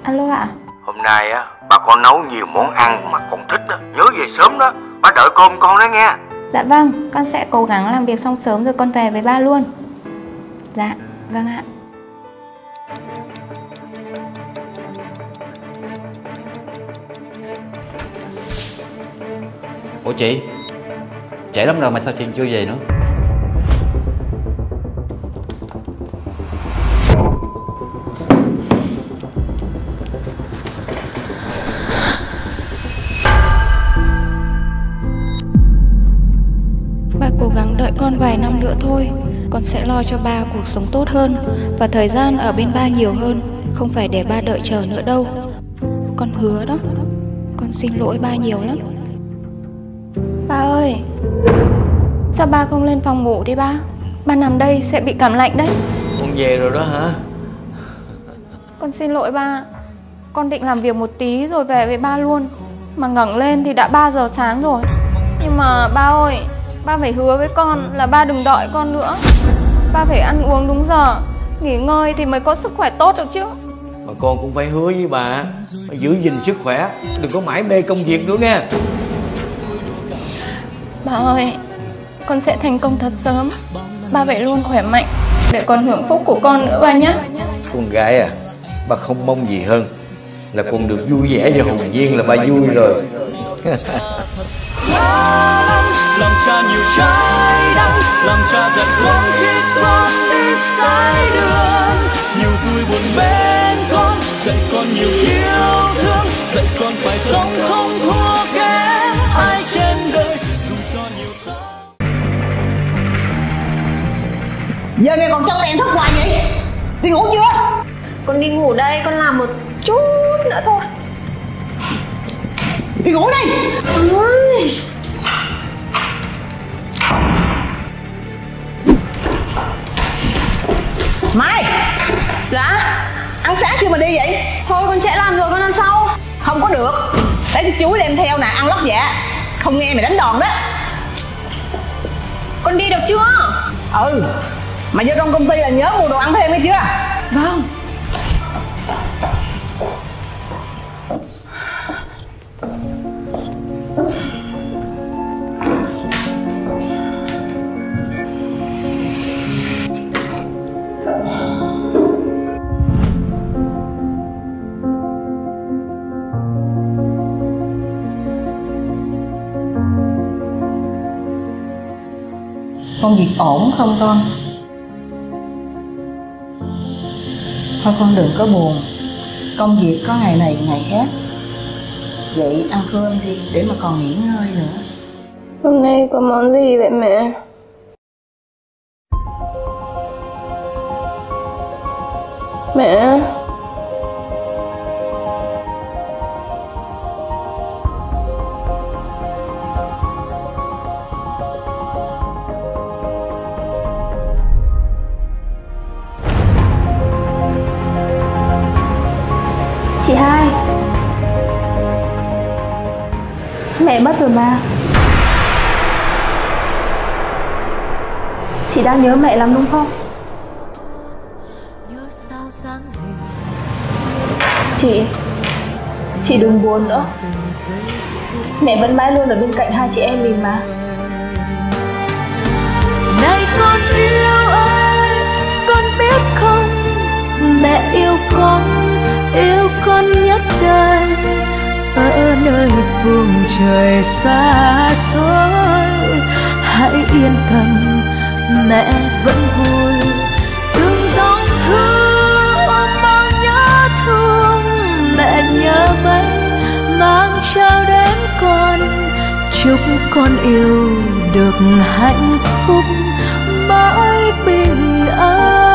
Alo ạ. Hôm nay á, bà con nấu nhiều món ăn mà con thích á, nhớ về sớm đó. Bà đợi cơm con đó nghe. Dạ vâng, con sẽ cố gắng làm việc xong sớm rồi con về với ba luôn. Dạ, vâng ạ. Ủa chị, trễ lắm rồi mà sao chị chưa về nữa? Ba cố gắng đợi con vài năm nữa thôi. Con sẽ lo cho ba cuộc sống tốt hơn và thời gian ở bên ba nhiều hơn. Không phải để ba đợi chờ nữa đâu. Con hứa đó. Con xin lỗi ba nhiều lắm. Ba ơi, sao ba không lên phòng ngủ đi ba? Ba nằm đây sẽ bị cảm lạnh đấy. Con về rồi đó hả? Con xin lỗi ba. Con định làm việc một tí rồi về với ba luôn. Mà ngẩng lên thì đã 3 giờ sáng rồi. Nhưng mà ba ơi, ba phải hứa với con là ba đừng đợi con nữa. Ba phải ăn uống đúng giờ, nghỉ ngơi thì mới có sức khỏe tốt được chứ. Mà con cũng phải hứa với bà, giữ gìn sức khỏe, đừng có mãi mê công việc nữa nha. Ba ơi, con sẽ thành công thật sớm. Ba phải luôn khỏe mạnh để còn hưởng phúc của con nữa ba nhé. Con gái à, bà không mong gì hơn là con được vui vẻ và hồn nhiên là ba vui rồi. Làm cha nhiều trái đắng, làm cha giận con khi con đi sai đường. Nhiều vui buồn bên con, dạy con nhiều yêu thương, dạy con phải sống không thua kém ai trên đời dù cho nhiều sóng. Giờ này còn trong đèn thức hoài vậy? Đi ngủ chưa? Con đi ngủ đây, con làm một chút nữa thôi. Đi ngủ đi. Mai. Dạ. Ăn sáng chưa mà đi vậy? Thôi con trễ làm rồi, con ăn sau. Không có được. Để cho chú đem theo nè, ăn lót dạ. Không nghe mày đánh đòn đó. Con đi được chưa? Ừ. Mà vô trong công ty là nhớ mua đồ ăn thêm nghe chưa? Vâng. Công việc ổn không con? Thôi con đừng có buồn. Công việc có ngày này ngày khác. Vậy ăn cơm đi để mà còn nghỉ ngơi nữa. Hôm nay có món gì vậy mẹ? Mẹ. Chị hai. Mẹ mất rồi ba. Chị đang nhớ mẹ lắm đúng không? Chị đừng buồn nữa. Mẹ vẫn mãi luôn ở bên cạnh hai chị em mình mà. Này con yêu ơi, con biết không, mẹ yêu con nhất đời. Ở nơi phương trời xa xôi, hãy yên tâm, mẹ vẫn vui. Từng dòng thư ôm bao nhớ thương, mẹ nhớ mấy mang trao đến con. Chúc con yêu được hạnh phúc mãi bình an.